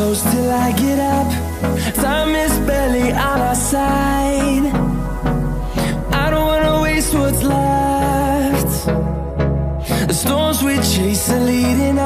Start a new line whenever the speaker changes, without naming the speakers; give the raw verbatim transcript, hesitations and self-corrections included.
close till I get up. Time is barely on our side. I don't wanna waste what's left. The storms we chase are leading